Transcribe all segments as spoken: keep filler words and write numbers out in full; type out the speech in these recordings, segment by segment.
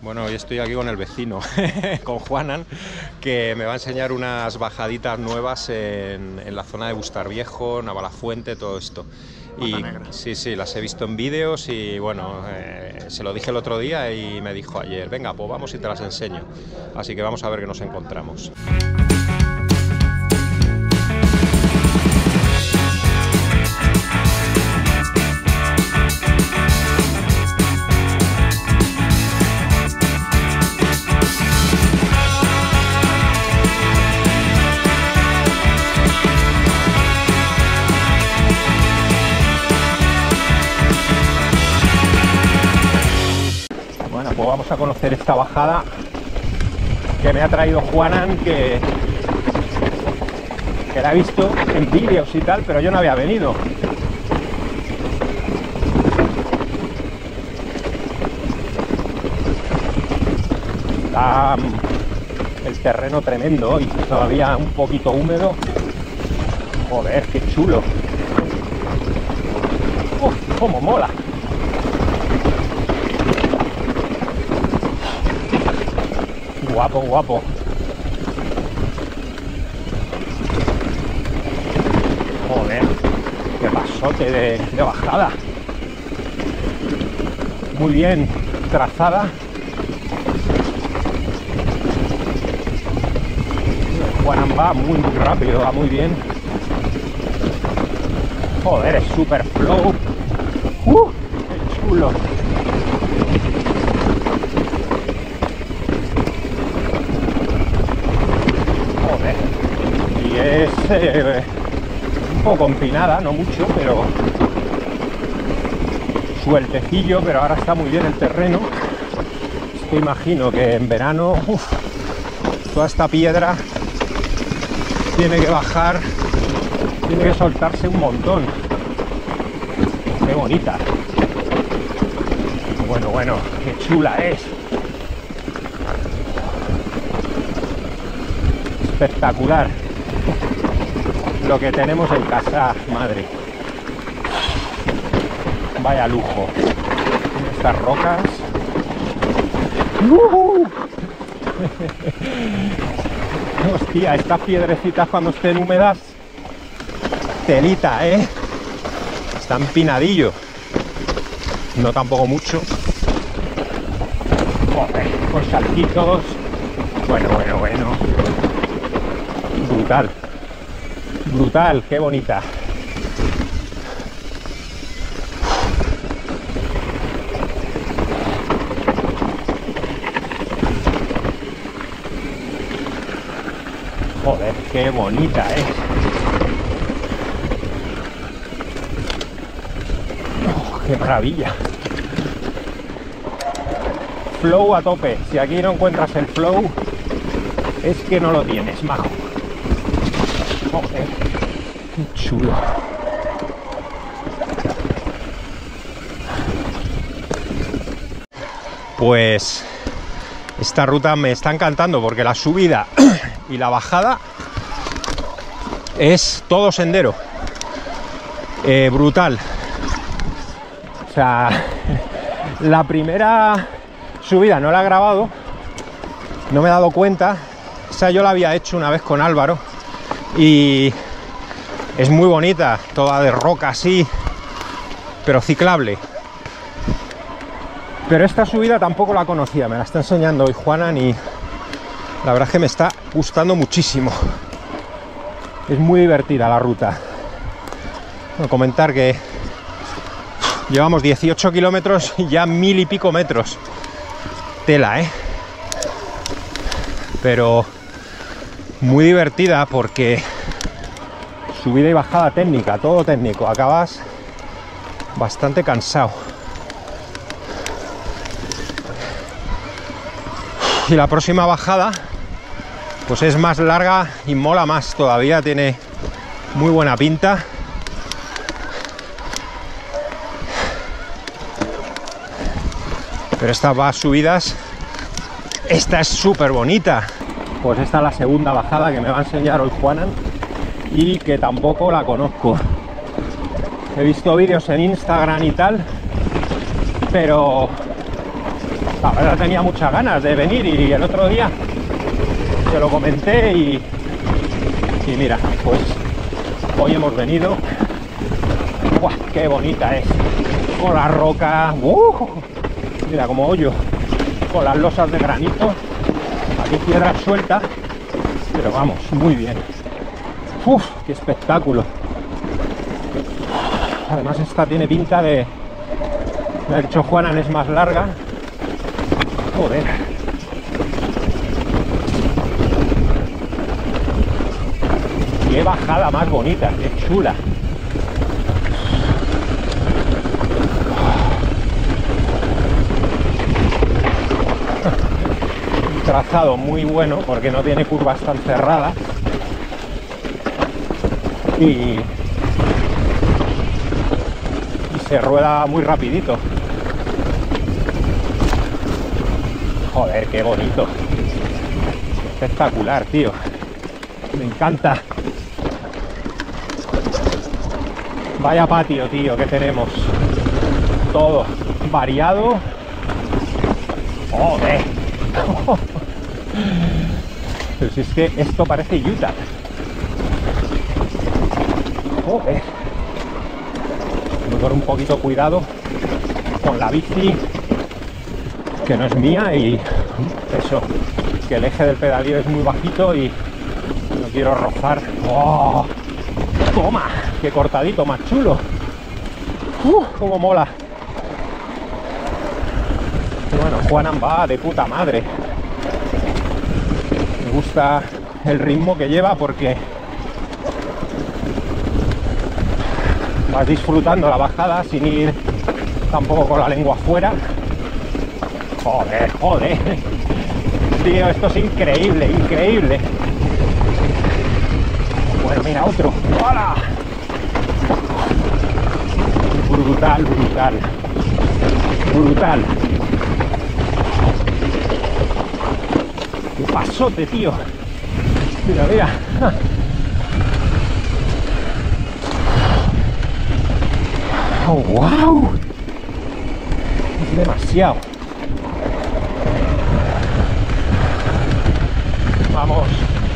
Bueno, hoy estoy aquí con el vecino, con Juanan, que me va a enseñar unas bajaditas nuevas en, en la zona de Bustarviejo, Navalafuente, todo esto. Y sí, sí, las he visto en vídeos y bueno, eh, se lo dije el otro día y me dijo ayer, venga, pues vamos y te las enseño. Así que vamos a ver qué nos encontramos. Pues vamos a conocer esta bajada que me ha traído Juanan, que, que la he visto en vídeos y tal, pero yo no había venido. Está el terreno tremendo hoy, todavía un poquito húmedo. Joder, qué chulo. ¡Uf, cómo mola! Guapo, guapo. Joder, qué pasote de, de bajada. Muy bien trazada. Juanan va muy, muy rápido, va muy bien. Joder, es super flow. ¡Uh! ¡Qué chulo! Es eh, un poco empinada, no mucho, pero sueltecillo, pero ahora está muy bien el terreno. Es que imagino que en verano uf, toda esta piedra tiene que bajar, tiene que soltarse un montón. Qué bonita. Bueno, bueno, qué chula es. Espectacular lo que tenemos en casa, madre. Vaya lujo. Estas rocas. ¡Uh! Hostia, estas piedrecitas cuando estén húmedas, telita, ¿eh? Está empinadillo. No tampoco mucho. Joder, con saltitos. Bueno, bueno, bueno. Brutal. Brutal, qué bonita. Joder, qué bonita, eh. Oh, qué maravilla. Flow a tope. Si aquí no encuentras el flow, es que no lo tienes, majo. Joder, qué chulo. Pues esta ruta me está encantando porque la subida y la bajada es todo sendero. Eh, brutal. O sea, la primera subida no la he grabado, no me he dado cuenta. O sea, yo la había hecho una vez con Álvaro. Y es muy bonita, toda de roca así, pero ciclable. Pero esta subida tampoco la conocía, me la está enseñando hoy Juanan y la verdad es que me está gustando muchísimo. Es muy divertida la ruta. Bueno, comentar que llevamos dieciocho kilómetros y ya mil y pico metros. Tela, ¿eh? Pero muy divertida porque subida y bajada técnica, todo técnico, acabas bastante cansado. Y la próxima bajada pues es más larga y mola más todavía, tiene muy buena pinta. Pero estas va subidas, esta es súper bonita. Pues esta es la segunda bajada que me va a enseñar hoy Juanan y que tampoco la conozco. He visto vídeos en Instagram y tal, pero La verdad tenía muchas ganas de venir y el otro día se lo comenté y, y mira, pues hoy hemos venido. ¡Buah, qué bonita es! Con la roca, ¡uh! Mira como hoyo, con las losas de granito, aquí piedras sueltas, pero vamos, muy bien. ¡Uf! ¡Qué espectáculo! Además esta tiene pinta de... De hecho Juanan es más larga. Joder. Qué bajada más bonita, qué chula. Un trazado muy bueno porque no tiene curvas tan cerradas. Y, y se rueda muy rapidito. Joder, qué bonito. Espectacular, tío. Me encanta. Vaya patio, tío, que tenemos. Todo variado. Joder. Pero si es que esto parece Utah. Joder. Voy con un poquito cuidado con la bici, que no es mía, y eso, que el eje del pedalío es muy bajito y no quiero rozar. ¡Oh! ¡Toma! ¡Qué cortadito, más chulo! ¡Uh! ¡Cómo mola! Y bueno, Juanan va de puta madre. Me gusta el ritmo que lleva porque vas disfrutando la bajada sin ir tampoco con la lengua afuera. Joder, joder. Tío, esto es increíble, increíble. Bueno, mira, otro. ¡Hola! Brutal, brutal. Brutal. ¡Qué pasote, tío! Mira, mira. ¡Oh, wow! Es demasiado. Vamos.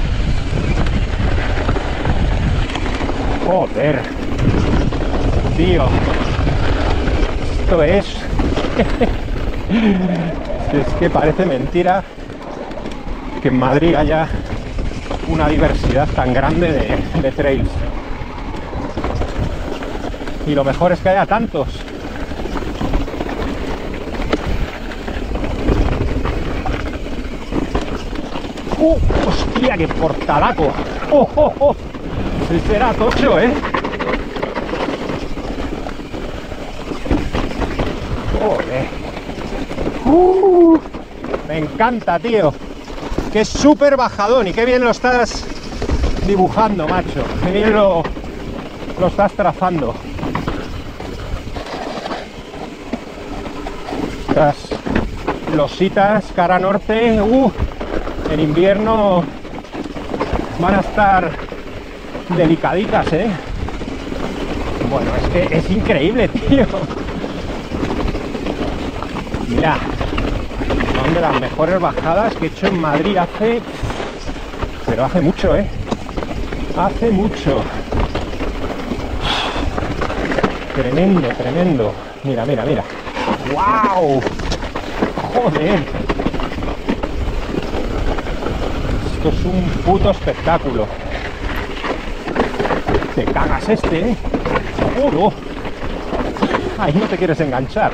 Joder. Tío. Esto es... es que parece mentira que en Madrid haya una diversidad tan grande de, de trails. Y lo mejor es que haya tantos. ¡Uh! ¡Hostia, qué portalaco! ¡Oh, oh, oh! Ese era tocho, ¿eh? ¡Joder! ¡Uh! Me encanta, tío. ¡Qué súper bajadón! Y qué bien lo estás dibujando, macho. Qué bien lo, lo estás trazando. Estas lositas cara norte, uh, en invierno van a estar delicaditas, ¿eh? Bueno, es que es increíble, tío. Mira, son de las mejores bajadas que he hecho en Madrid hace... pero hace mucho, ¿eh? Hace mucho. Tremendo, tremendo. Mira, mira, mira. ¡Wow! ¡Joder! Esto es un puto espectáculo. Te cagas este, ¿eh? ¡Seguro! Ahí no te quieres enganchar.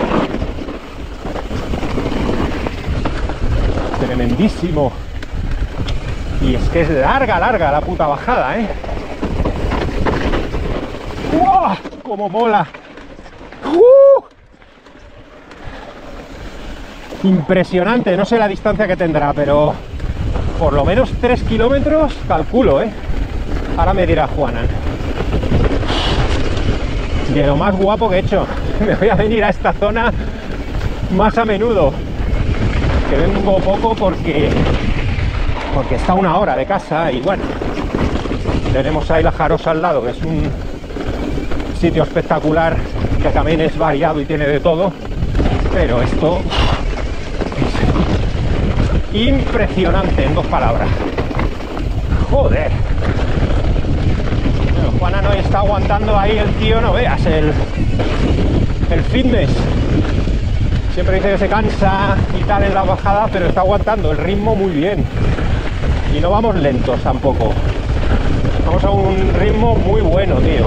Tremendísimo. Y es que es larga, larga la puta bajada, ¿eh? ¡Wow! ¡Cómo mola! ¡Uh! Impresionante, no sé la distancia que tendrá, pero por lo menos tres kilómetros calculo, ¿eh? Ahora me dirá Juanan. De lo más guapo que he hecho. Me voy a venir a esta zona más a menudo. Que vengo poco porque porque está a una hora de casa y bueno, tenemos ahí la Jarosa al lado, que es un sitio espectacular, que también es variado y tiene de todo, pero esto impresionante, en dos palabras. Joder. Bueno, Juana no está aguantando ahí el tío, no veas, el, el fitness. Siempre dice que se cansa y tal en la bajada, pero está aguantando el ritmo muy bien. Y no vamos lentos tampoco. Vamos a un ritmo muy bueno, tío.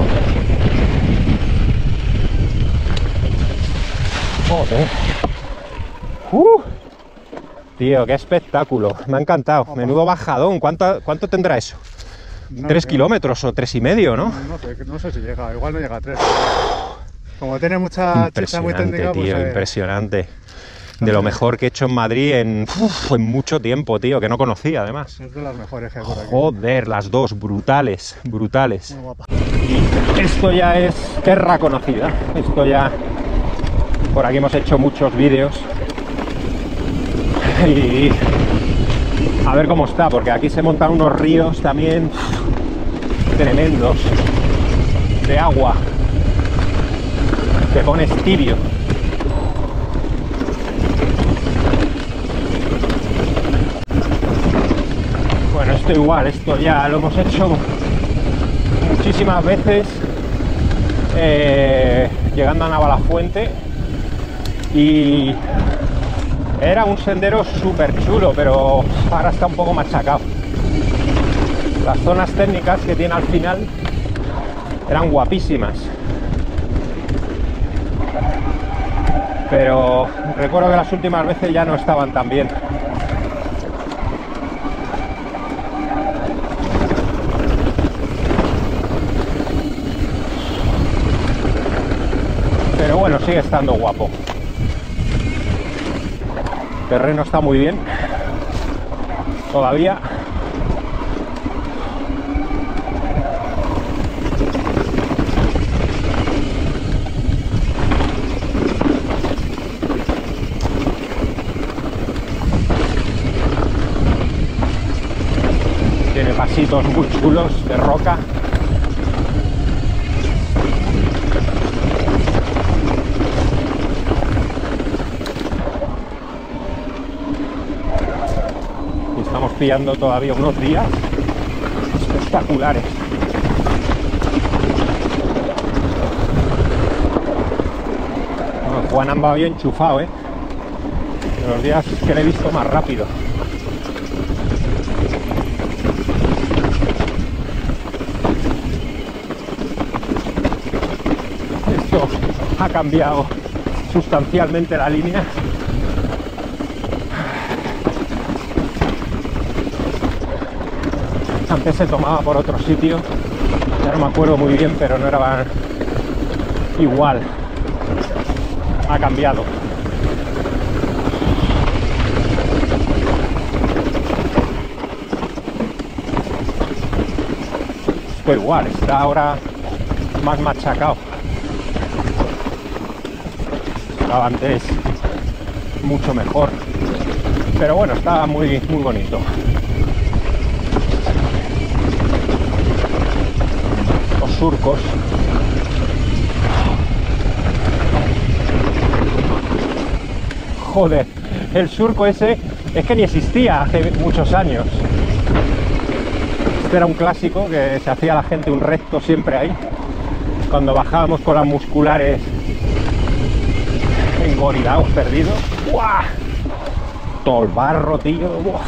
Joder. Uh, tío, qué espectáculo. Me ha encantado. Menudo bajadón. ¿Cuánto, cuánto tendrá eso? No, ¿Tres no, kilómetros o tres y medio, no? No sé, no sé si llega. Igual no llega a tres. Como tiene mucha chicha muy técnica, tío, pues... Eh... impresionante. De lo mejor que he hecho en Madrid en, uf, en mucho tiempo, tío, que no conocía además. Es de las mejores que hay por aquí. Joder, las dos, brutales, brutales. Muy guapa. Y esto ya es tierra conocida. Esto ya... Por aquí hemos hecho muchos vídeos. Y... A ver cómo está, porque aquí se montan unos ríos también tremendos. De agua. Te pones tibio. Bueno, esto igual, esto ya lo hemos hecho muchísimas veces, eh, llegando a Navalafuente, y era un sendero súper chulo, pero ahora está un poco machacado. Las zonas técnicas que tiene al final eran guapísimas, pero recuerdo que las últimas veces ya no estaban tan bien. Pero bueno, sigue estando guapo. El terreno está muy bien todavía. Tiene pasitos muy chulos de roca. Estamos pillando todavía unos días espectaculares. Bueno, Juan va bien enchufado, ¿eh? De los días que le he visto más rápido. Esto ha cambiado sustancialmente la línea. Antes se tomaba por otro sitio, ya no me acuerdo muy bien, pero no era igual. Ha cambiado. Esto igual, está ahora más machacado. Estaba antes mucho mejor, pero bueno, estaba muy, muy bonito. Surcos. Joder, el surco ese es que ni existía hace muchos años. Este era un clásico que se hacía la gente un recto siempre ahí, cuando bajábamos con las musculares engorilados, perdidos. ¡Buah! Todo el barro, tío. ¡Buah!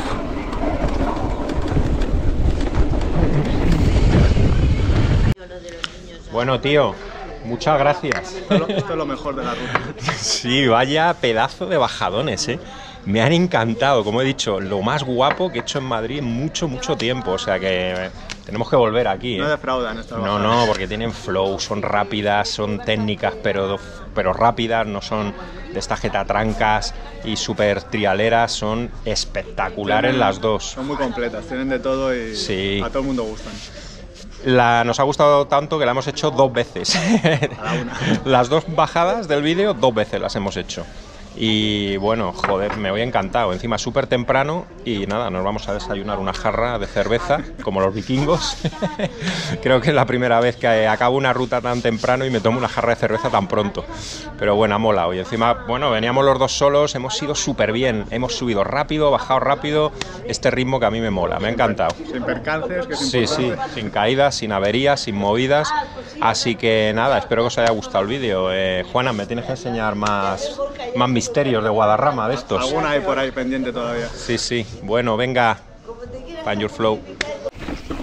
Bueno, tío, muchas gracias. Esto, esto es lo mejor de la ruta. Sí, vaya pedazo de bajadones, ¿eh? Me han encantado, como he dicho, lo más guapo que he hecho en Madrid en mucho, mucho tiempo. O sea que tenemos que volver aquí, ¿eh? No defraudan estas No, bajadas. no, porque tienen flow, son rápidas, son técnicas, pero, pero rápidas, no son de estas jetatrancas y súper trialeras, son espectaculares Tienen, las dos. Son muy completas, tienen de todo y sí. A todo el mundo gustan. La, nos ha gustado tanto que la hemos hecho dos veces. Cada una. Las dos bajadas del vídeo, dos veces las hemos hecho. Y bueno, joder, me voy encantado. Encima súper temprano y nada, nos vamos a desayunar una jarra de cerveza, como los vikingos. Creo que es la primera vez que acabo una ruta tan temprano y me tomo una jarra de cerveza tan pronto. Pero bueno, ha molado. Y encima, bueno, veníamos los dos solos, hemos ido súper bien. Hemos subido rápido, bajado rápido. Este ritmo que a mí me mola, me ha encantado. Sin percances, que es Sí, sí, importante. sin caídas, sin averías, sin movidas. Así que nada, espero que os haya gustado el vídeo. Eh, Juana, me tienes que enseñar más, más misterios de Guadarrama de estos. Alguna hay por ahí pendiente todavía. Sí, sí. Bueno, venga. Find your flow.